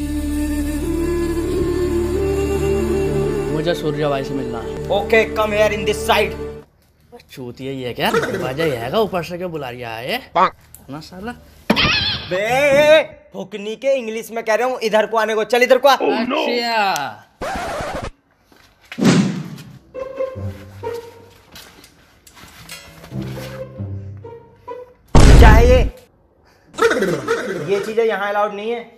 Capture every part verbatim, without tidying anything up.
मुझे सूर्या भाई से मिलना है। Okay come here in this side. चूतिया ये क्या दरवाजा ये है, ऊपर से क्यों बुला रहा है ना साला। बे फुकनी के इंग्लिश में कह रहा हूँ इधर को आने को, चल इधर को आ। oh, no. अच्छा क्या है ये? ये चीजें यहाँ अलाउड नहीं है।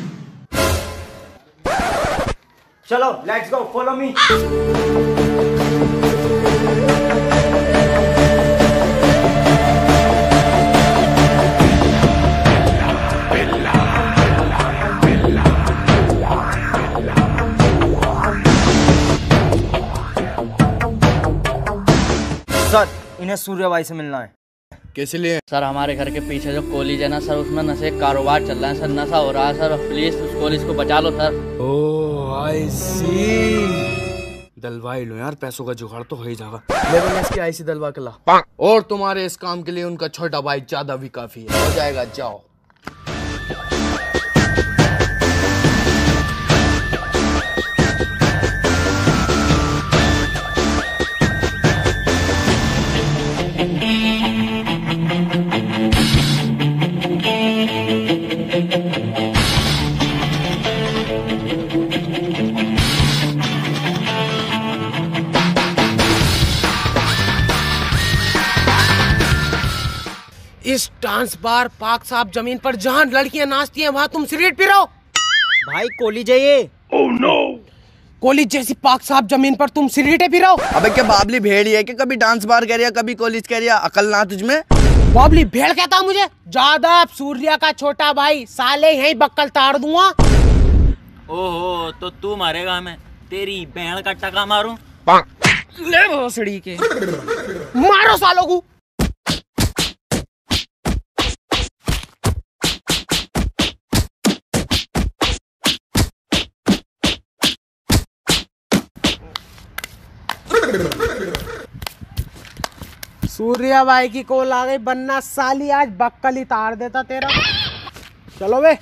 चलो let's go, follow me. Sir इन्हें सूर्या भाई से मिलना है। किस लिए? सर हमारे घर के पीछे जो कॉलेज है ना सर, उसमें नशे का कारोबार चल रहा है सर, नशा हो रहा है सर, प्लीज उस कॉलेज को बचा लो सर। ओह आई सी। दलवाई लो यार, पैसों का जुगाड़ तो हो ही जाएगा। लेकिन इसकी आईसी दलवा के ला, और तुम्हारे इस काम के लिए उनका छोटा भाई ज्यादा भी काफी है। हो जाएगा, जाओ। इस डांस बार पाक साहब जमीन पर जहाँ लड़कियां नाचती हैं वहाँ तुम सिगरेट पी रहे हो? भाई कॉलेज है ये। Oh no. कॉलेज जैसी पाक साहब जमीन पर तुम सिगरेटें पी रहे हो? अबे क्या बाबली भेड़ है कि कभी डांस बार कर रिया, कभी कॉलेज कर रिया, अकल ना तुझमें? बाबली भेड़ कहता मुझे? ज्यादा सूर्या का छोटा भाई, साले यहीं बक्कल ताड़ दूंगा। ओहो तो तू मारेगा हमें, तेरी बहन का टका मारूं? ले भोसड़ी के मारो सालों को। सूर्या भाई की कॉल आ गई, बन्ना साली आज बक्कल ही तार देता तेरा। चलो बे।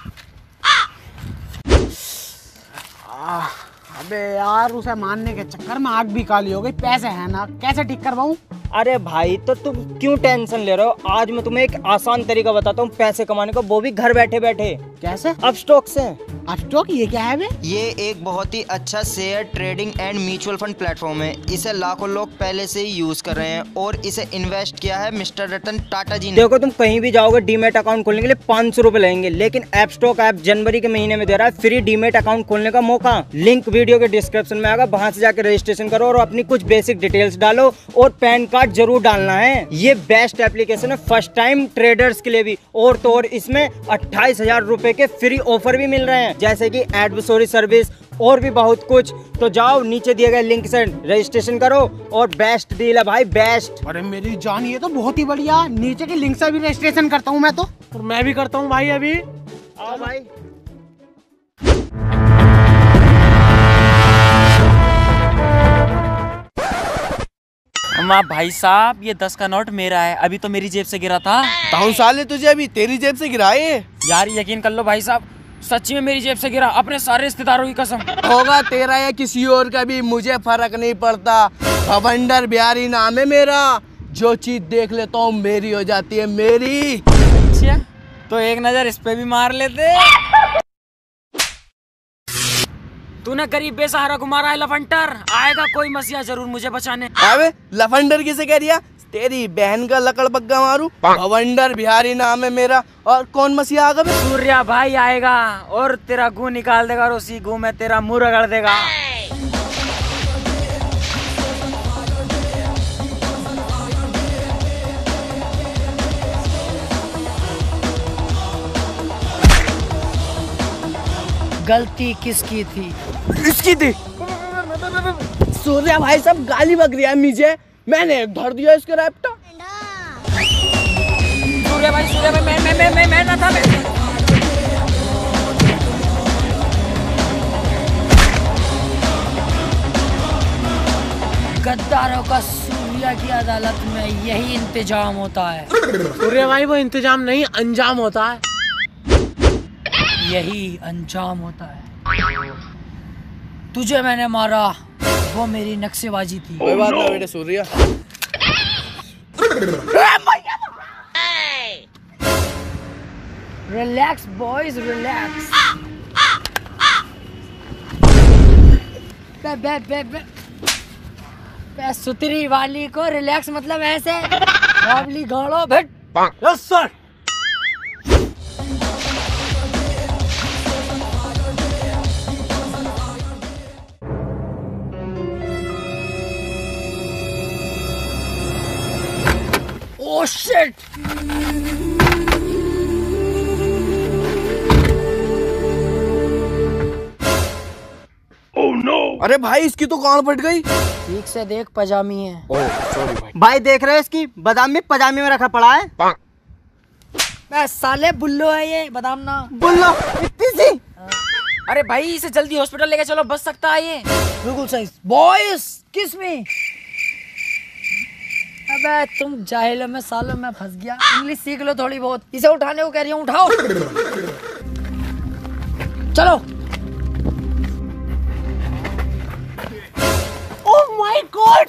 अबे यार उसे मारने के चक्कर में आग भी काली हो गई। पैसे है ना, कैसे ठीक करवाऊं? अरे भाई तो तुम क्यों टेंशन ले रहे हो? आज मैं तुम्हें एक आसान तरीका बताता हूँ पैसे कमाने का, वो भी घर बैठे बैठे। कैसे? अपस्टॉक से। अपस्टॉक ये क्या है बे? ये एक बहुत ही अच्छा share trading and mutual fund platform है। इसे लाखों लोग पहले से ही यूज कर रहे हैं और इसे इन्वेस्ट किया है मिस्टर रतन टाटा जी ने। देखो तुम कहीं भी जाओगे डीमेट अकाउंट खोलने के लिए पाँच सौ रुपए लगेंगे, लेकिन अपस्टॉक ऐप जनवरी के महीने में दे रहा है फ्री डीमेट अकाउंट खोलने का मौका। लिंक वीडियो के डिस्क्रिप्शन में आएगा, वहां से जाकर रजिस्ट्रेशन करो और अपनी कुछ बेसिक डिटेल्स डालो और पैन कार्ड जरूर डालना है। ये बेस्ट एप्लीकेशन है फर्स्ट टाइम ट्रेडर्स के लिए भी। और तो और इसमें अट्ठाईस हजार रुपए के फ्री ऑफर भी मिल रहे हैं, जैसे कि एडवाइजरी सर्विस और भी बहुत कुछ। तो जाओ नीचे दिए गए लिंक से रजिस्ट्रेशन करो और बेस्ट डील है भाई, बेस्ट। अरे मेरी जान ये तो बहुत ही बढ़िया। नीचे के लिंक से भी रजिस्ट्रेशन करता हूँ मैं तो। और मैं भी करता हूँ भाई अभी। आओ भाई। अम्मा भाई साहब ये दस का नोट मेरा है, अभी तो मेरी जेब से गिरा था। ताउन साले तुझे अभी तेरी जेब से गिराए? यार यकीन कर लो भाई साहब, सच्ची में मेरी जेब से गिरा, अपने सारे रिश्तेदारों की कसम। होगा तेरा या किसी और का भी, मुझे फर्क नहीं पड़ता। भवंडर बिहारी नाम है मेरा, जो चीज देख लेता हूँ मेरी हो जाती है मेरी। अच्छा तो एक नजर इस पे भी मार लेते। तूने गरीब बेसहारा को मारा है लफंटर, आएगा कोई मसीहा जरूर मुझे बचाने। अबे लफंडर किसे कह रिया? तेरी बहन का लकड़ बग्गा मारू। भवंडर बिहारी नाम है मेरा, और कौन मसीहा आगा? सूर्या भाई आएगा और तेरा गू निकाल देगा और उसी गू में तेरा मुंह रगड़ देगा। गलती किसकी थी? इसकी थी। सूर्या भाई सब गाली बक रहा है मुझे, मैंने धर दिया इसके रैप्टा। सूर्या भाई सूर्या भाई मैं मैं मैं मैं मैं ना था मैं। गद्दारों का सूर्या की अदालत में यही इंतजाम होता है। सूर्या भाई वो इंतजाम नहीं अंजाम होता है। यही अंजाम होता है। तुझे मैंने मारा, वो मेरी नक्शेबाजी थी। कोई बात ना बेटे सूर्या। Relax boys relax. बे बे बे बे बे सुतरी वाली को रिलैक्स मतलब ऐसे बावली गाड़ो भेट। Yes sir. Oh shit. अरे भाई इसकी तो कान फट गई। ठीक से देख, पजामी है। ओह सॉरी भाई। भाई देख रहे हो इसकी बादाम में पजामे में रखा पड़ा है। मैं साले बुल्लो है ये, बादाम ना। बुल्लो इतनी सी। अरे भाई इसे जल्दी हॉस्पिटल लेके चलो, बच सकता है ये। बिल्कुल सही। बॉयज किस में? अबे तुम जाहिल हो, मैं सालों में फंस गया। इंग्लिश सीख लो थोड़ी बहुत। इसे उठाने को कह रही हूँ, उठाओ। चलो। Oh my god,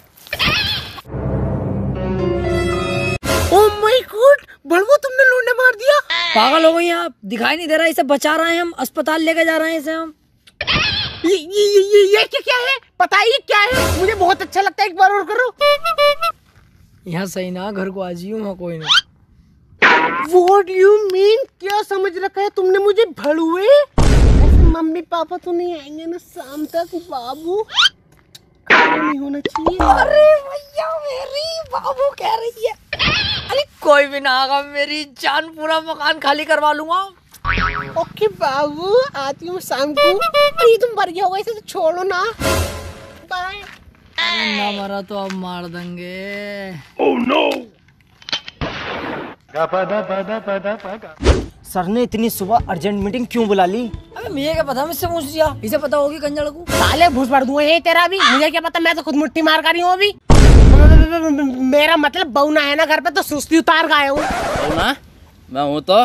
oh my god, बड़वो तुमने लूंडे मार दिया। पागल हो गई आप, दिखाई नहीं दे रहा। इसे बचा रहे हैं हम, अस्पताल लेके जा रहे हैं इसे हम। ये ये ये ये, ये क्या क्या है? बताइए क्या है? मुझे बहुत अच्छा लगता है, एक बार और करो। यहाँ सही ना, घर को आज ही वहाँ कोई ना। What do you mean? क्या समझ रखा है तुमने मुझे भड़ुए? ऐसे मम्मी पापा तो नहीं आएंगे ना शाम तक बाबू? नहीं होना चाहिए। अरे भैया मेरी बाबू कह रही है। अरे कोई भी ना आगा, मेरी जान, पूरा मकान खाली करवा लूंगा। ओके बाबू, आती हूँ शाम को। ये तुम भर गया होगा, इसे तो छोड़ो ना। बाय। ना मरा तो अब मार देंगे। Oh no. सर ने इतनी सुबह अर्जेंट मीटिंग क्यों बुला ली? अबे मुझे क्या पता, मुझसे पूछ लिया। इसे पता होगी कंजड़ को। साले भूस भर दूंगा ये तेरा भी। मुझे क्या पता, मैं तो खुद मुट्ठी मार कर रही हूँ अभी। मेरा मतलब बहू ना है ना घर पे, तो सुस्ती उतार गया हूँ। ना मैं हूँ तो।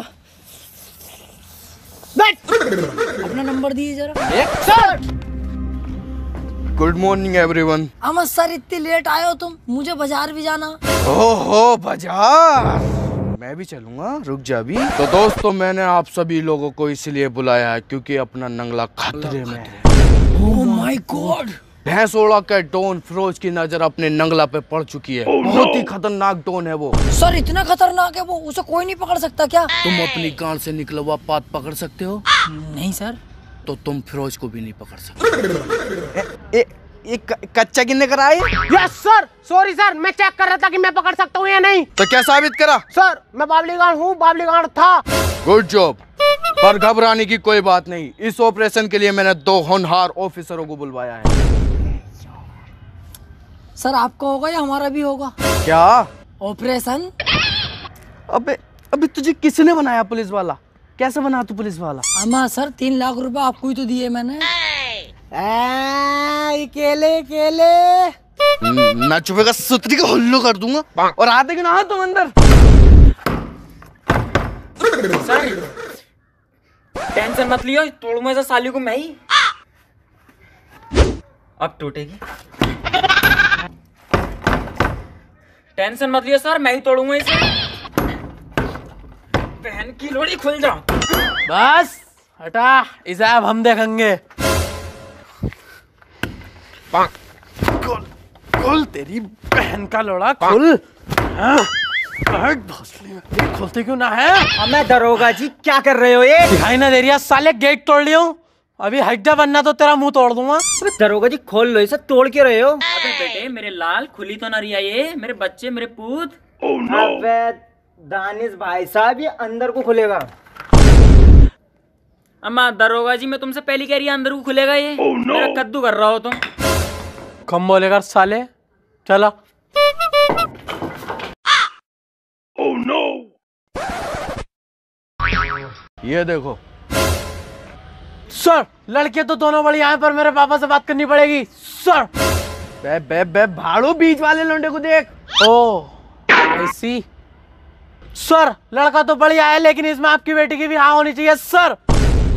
अपना नंबर दिए जरा। Sir good morning everyone. Amar sir इतनी लेट आए हो तुम, मुझे बाजार भी जाना। ओहो बाजार, मैं भी चलूंगा, रुक जा भी। तो दोस्तों मैंने आप सभी लोगों को इसलिए बुलाया है क्योंकि अपना नंगला खतरे में है। ओह माय गॉड। भैंसोड़ा का डॉन फिरोज की नजर अपने नंगला पे पड़ चुकी है। oh, बहुत ही खतरनाक डॉन है वो। सर इतना खतरनाक है वो, उसे कोई नहीं पकड़ सकता क्या? तुम अपनी गांड से निकला हुआ पात पकड़ सकते हो? नहीं सर। तो तुम फिरोज को भी नहीं पकड़ सकते। ए, ए, कच्चा किन्ने करा है? यस सर, सॉरी सर, मैं चेक कर रहा था कि मैं पकड़ सकता हूँ या नहीं। तो क्या साबित करा? सर मैं बावलीगाड़ हूँ, बावलीगाड़ था। Good job. पर घबराने की कोई बात नहीं, इस ऑपरेशन के लिए मैंने दो होनहार ऑफिसरों को बुलवाया है। सर आपका होगा या हमारा भी होगा? क्या ऑपरेशन? अबे अबे तुझे किसने बनाया पुलिस वाला? कैसे बना तू पुलिस वाला? अम्मा सर तीन लाख रुपए आपको ही तो दिए मैंने। ए, केले केले मैं चुपेगा सुतरी का हुल्लू कर दूंगा। और आते क्यों ना तुम अंदर? सर टेंशन मत लियो, तोड़ूंगा इस साली को मैं ही। अब टूटेगी। टेंशन मत लियो सर, मैं ही तोड़ूंगा इसे। बहन की लोड़ी खुल जा। बस हटा, इसे अब हम देखेंगे। खोल खोल तेरी बहन का लोड़ा खुल। हाँ? खोलते क्यों ना है? मैं दरोगा जी, क्या कर रहे हो ये? दिखाई ना दे रही है साले, गेट तोड़ लिया हूँ। अभी हट जा बनना तो तेरा मुंह तोड़ दूंगा। दरोगा जी खोल लो इसे, तोड़ के रहे हो? अबे बेटे मेरे लाल, खुली तो ना रही है ये, मेरे बच्चे मेरे पूत। oh, no. अबे दानिश भाई साहब, ये अंदर को खुलेगा। अम्मा दरोगा जी मैं तुमसे पहले कह रही है अंदर को खुलेगा ये। oh, no. मेरा कद्दू कर रहा हो तुम। कम बोलेगा साले, चला। oh, no. ये देखो सर, लड़के तो दोनों बड़ी यहाँ पर, मेरे पापा से बात करनी पड़ेगी सर। बे बे बे भाड़ू, बीच वाले लौंडे को देख। ओ ऐसी सर, लड़का तो बढ़िया है लेकिन इसमें आपकी बेटी की भी हाँ होनी चाहिए सर।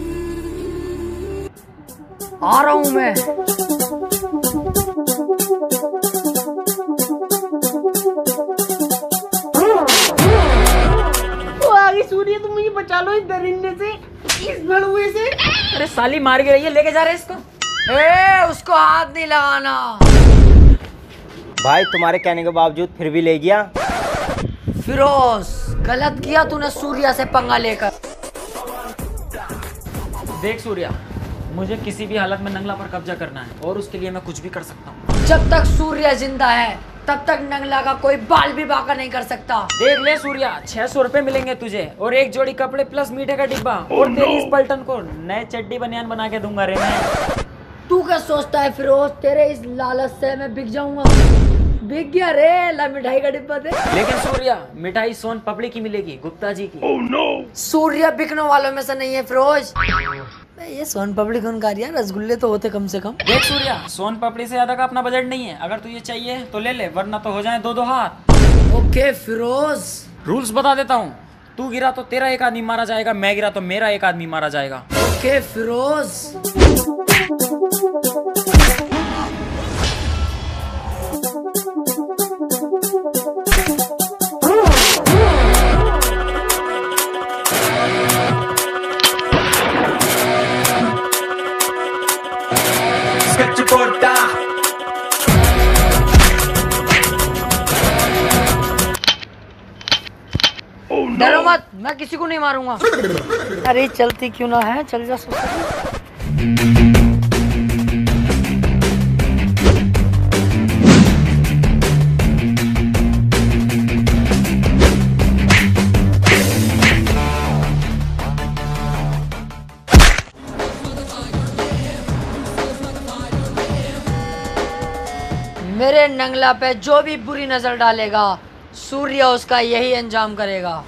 आ रहा हूँ मैं। वो आगे सूर्य, तुम मुझे बचा लो इस दरिंदे से, इस भड़ुए से। अरे साली मार के रही है, लेके जा रहे हैं इसको। ए, उसको हाथ नहीं लगाना। भाई तुम्हारे कहने के बावजूद फिर भी ले गया। फिरोज, गलत किया तूने सूर्या से पंगा लेकर। देख सूर्या, मुझे किसी भी हालत में नंगला पर कब्जा करना है और उसके लिए मैं कुछ भी कर सकता हूँ। जब तक सूर्य जिंदा है तब तक नंगला का कोई बाल भी बाका नहीं कर सकता। देख ले सूर्या, छह सौ रुपए मिलेंगे तुझे और एक जोड़ी कपड़े प्लस मीठे का डिब्बा और तेरी इस पलटन को नए चड्डी बनियान बना के दूंगा रे मैं। तू क्या सोचता है फिरोज, तेरे इस लालच से मैं बिक जाऊंगा? बिक गया रे, ला मिठाई का डिब्बा दे। लेकिन सूर्या, मिठाई सोन पपड़ी की मिलेगी, गुप्ता जी की। oh, no. सूर्य बिकने वालों में से नहीं है फिरोज। ये सोन पपड़ी कौन खा रही है, रसगुल्ले तो होते कम से कम। देख सूर्या, सोन पपड़ी से ज्यादा का अपना बजट नहीं है, अगर तुझे चाहिए तो ले ले, वरना तो हो जाए दो दो हाथ। ओके फिरोज। रूल्स बता देता हूँ, तू गिरा तो तेरा एक आदमी मारा जाएगा, मैं गिरा तो मेरा एक आदमी मारा जाएगा। ओके फिरोज। डरो मत, मैं किसी को नहीं मारूंगा। अरे चलती क्यों ना है, चल जा। मेरे नंगला पे जो भी बुरी नजर डालेगा, सूर्य उसका यही अंजाम करेगा।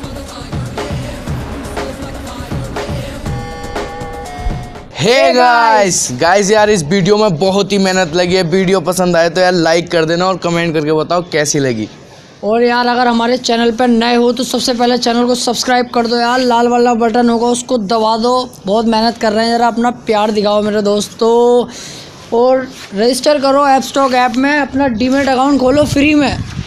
हे गाइस गाइस यार, इस वीडियो में बहुत ही मेहनत लगी है। वीडियो पसंद आए तो यार लाइक कर देना और कमेंट करके बताओ कैसी लगी। और यार अगर हमारे चैनल पर नए हो तो सबसे पहले चैनल को सब्सक्राइब कर दो यार, लाल वाला बटन होगा उसको दबा दो। बहुत मेहनत कर रहे हैं, जरा अपना प्यार दिखाओ मेरे दोस्तों। और रजिस्टर करो ऐप स्टॉक ऐप में, अपना डीमेट अकाउंट खोलो फ्री में।